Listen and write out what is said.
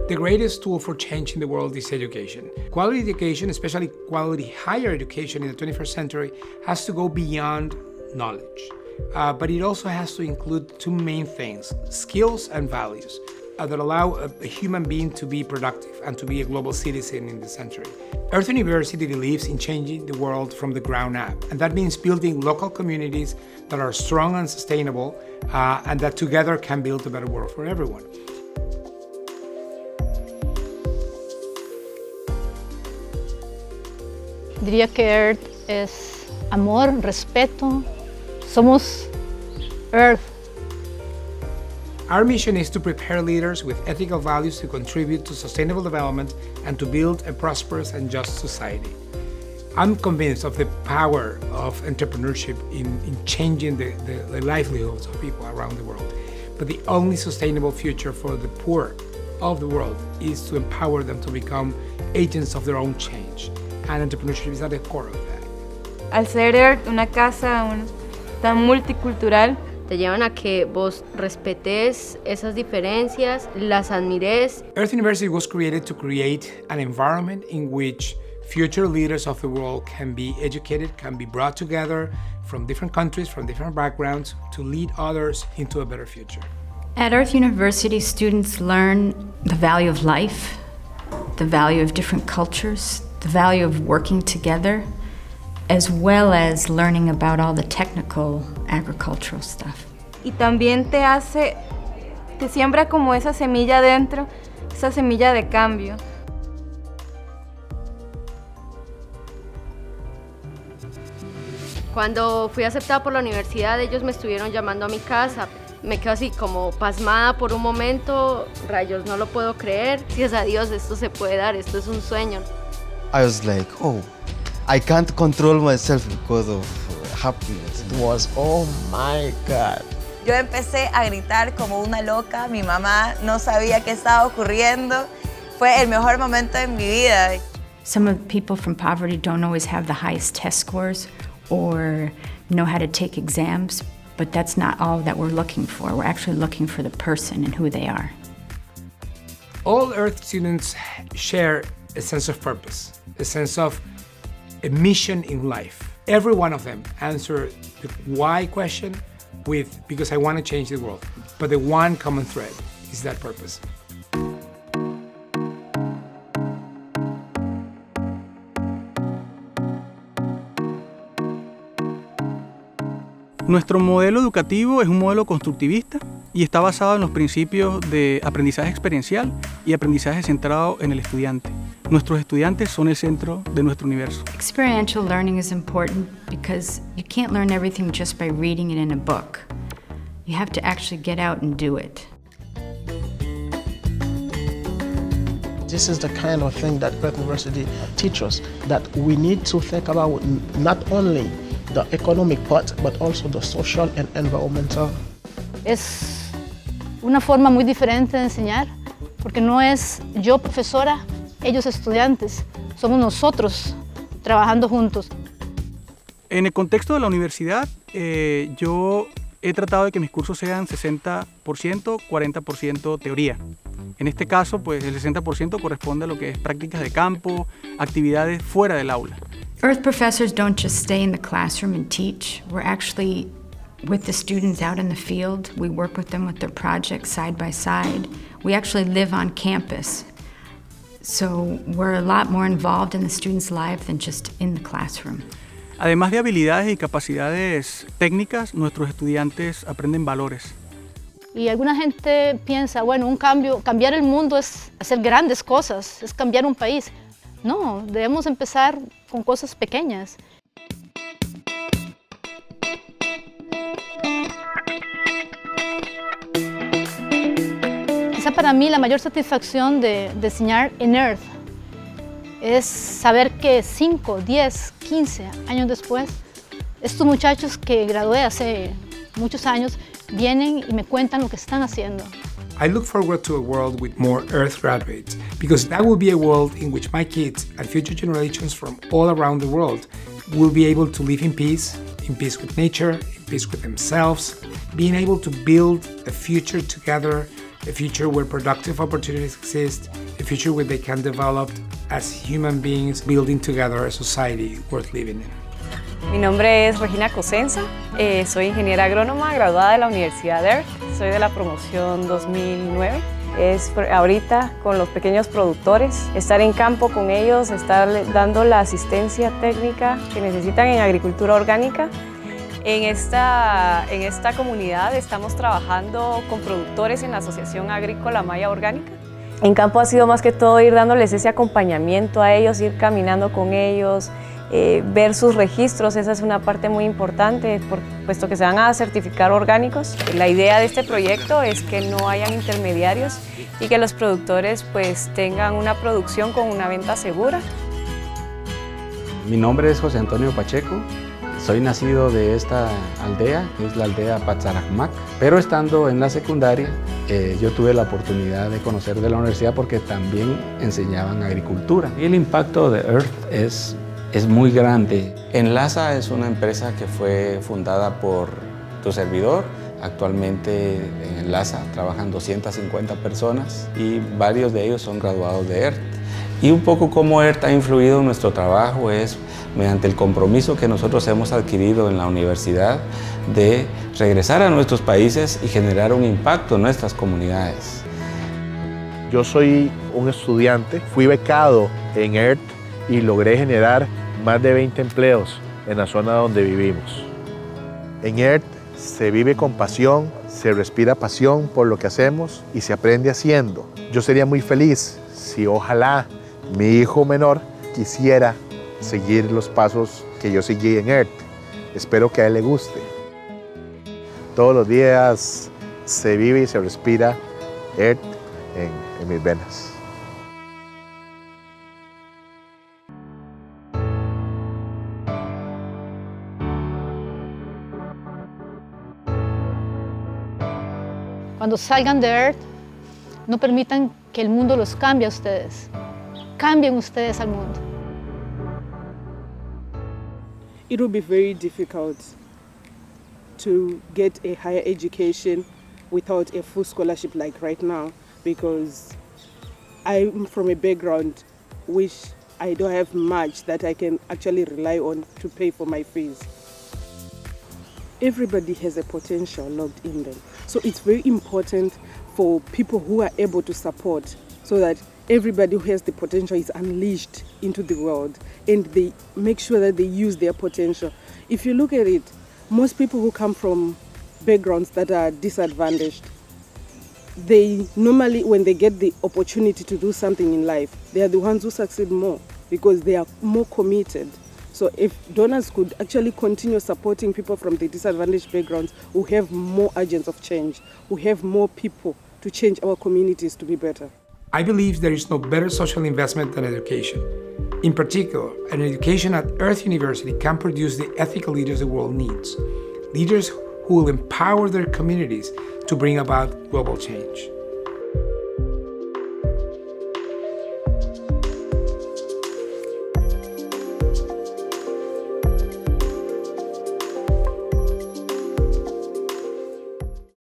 The greatest tool for changing the world is education. Quality education, especially quality higher education in the 21st century, has to go beyond knowledge. But it also has to include two main things, skills and values, that allow a human being to be productive and to be a global citizen in the century. Earth University believes in changing the world from the ground up, and that means building local communities that are strong and sustainable, and that together can build a better world for everyone. Diría que Earth es amor, respeto. Somos Earth. Our mission is to prepare leaders with ethical values to contribute to sustainable development and to build a prosperous and just society. I'm convinced of the power of entrepreneurship in changing the livelihoods of people around the world. But the only sustainable future for the poor of the world is to empower them to become agents of their own change. And entrepreneurship is at the core of that. Al ser Earth una casa tan multicultural, te llevan a que vos respetes esas diferencias, las admires. Earth University was created to create an environment in which future leaders of the world can be educated, can be brought together from different countries, from different backgrounds, to lead others into a better future. At Earth University, students learn the value of life, the value of different cultures, the value of working together, as well as learning about all the technical agricultural stuff. Y también te siembra como esa semilla dentro, esa semilla de cambio. Cuando fui aceptada por la universidad, ellos me estuvieron llamando a mi casa. Me quedo así como pasmada por un momento, rayos, no lo puedo creer. Gracias a Dios, esto se puede dar, esto es un sueño. I was like, oh, I can't control myself because of happiness. It was, oh my God. Yo empecé a gritar como una loca, mi mamá no sabía qué estaba ocurriendo. Fue el mejor momento de mi vida. Some of the people from poverty don't always have the highest test scores or know how to take exams, but that's not all that we're looking for. We're actually looking for the person and who they are. All Earth students share a sense of purpose, a sense of a mission in life. Every one of them answer the why question with, because I want to change the world. But the one common thread is that purpose. Nuestro modelo educativo es un modelo constructivista y está basado en los principios de aprendizaje experiencial y aprendizaje centrado en el estudiante. Nuestros estudiantes son el centro de nuestro universo. Experiential learning is important because you can't learn everything just by reading it in a book. You have to actually get out and do it. This is the kind of thing that Earth University teaches us, that we need to think about not only the economic part, but also the social and environmental. Es una forma muy diferente de enseñar, porque no es yo profesora, ellos estudiantes, somos nosotros trabajando juntos. En el contexto de la universidad, yo he tratado de que mis cursos sean 60%, 40% teoría. En este caso, pues el 60% corresponde a lo que es prácticas de campo, actividades fuera del aula. Earth professors don't just stay in the classroom and teach. We're actually with the students out in the field. We work with them with their projects side by side. We actually live on campus. So we're a lot more involved in the students' life than just in the classroom. Además de habilidades y capacidades técnicas, nuestros estudiantes aprenden valores. Y alguna gente piensa, bueno, cambiar el mundo es hacer grandes cosas, es cambiar un país. No, debemos empezar con cosas pequeñas. Quizá para mí la mayor satisfacción de enseñar en Earth es saber que 5, 10, 15 años después, estos muchachos que gradué hace muchos años vienen y me cuentan lo que están haciendo. I look forward to a world with more Earth graduates, because that will be a world in which my kids and future generations from all around the world will be able to live in peace with nature, in peace with themselves, being able to build a future together, a future where productive opportunities exist, a future where they can develop as human beings, building together a society worth living in. Mi nombre es Regina Cosenza, soy ingeniera agrónoma graduada de la Universidad de Earth, soy de la promoción 2009. Es ahorita con los pequeños productores, estar en campo con ellos, estar dando la asistencia técnica que necesitan en agricultura orgánica. En esta comunidad estamos trabajando con productores en la Asociación Agrícola Maya Orgánica. En campo ha sido más que todo ir dándoles ese acompañamiento a ellos, ir caminando con ellos, ver sus registros, esa es una parte muy importante, puesto que se van a certificar orgánicos. La idea de este proyecto es que no hayan intermediarios y que los productores pues tengan una producción con una venta segura. Mi nombre es José Antonio Pacheco, soy nacido de esta aldea, que es la aldea Patzaracmac, pero estando en la secundaria yo tuve la oportunidad de conocer de la universidad porque también enseñaban agricultura. Y el impacto de Earth es muy grande. Enlaza es una empresa que fue fundada por tu servidor. Actualmente en Enlaza trabajan 250 personas y varios de ellos son graduados de ERT. Y un poco cómo ERT ha influido en nuestro trabajo es mediante el compromiso que nosotros hemos adquirido en la universidad de regresar a nuestros países y generar un impacto en nuestras comunidades. Yo soy un estudiante, fui becado en ERT y logré generar más de 20 empleos en la zona donde vivimos. En ERT se vive con pasión, se respira pasión por lo que hacemos y se aprende haciendo. Yo sería muy feliz si ojalá mi hijo menor quisiera seguir los pasos que yo seguí en ERT. Espero que a él le guste. Todos los días se vive y se respira ERT en mis venas. Cuando salgan de Earth, no permitan que el mundo los cambie a ustedes. Cambien ustedes al mundo. It will be very difficult to get a higher education without a full scholarship like right now, because I'm from a background which I don't have much that I can actually rely on to pay for my fees. Everybody has a potential locked in them. So it's very important for people who are able to support so that everybody who has the potential is unleashed into the world and they make sure that they use their potential. If you look at it, most people who come from backgrounds that are disadvantaged, they normally, when they get the opportunity to do something in life, they are the ones who succeed more because they are more committed. So if donors could actually continue supporting people from the disadvantaged backgrounds, we have more agents of change. We have more people to change our communities to be better. I believe there is no better social investment than education. In particular, an education at Earth University can produce the ethical leaders the world needs. Leaders who will empower their communities to bring about global change.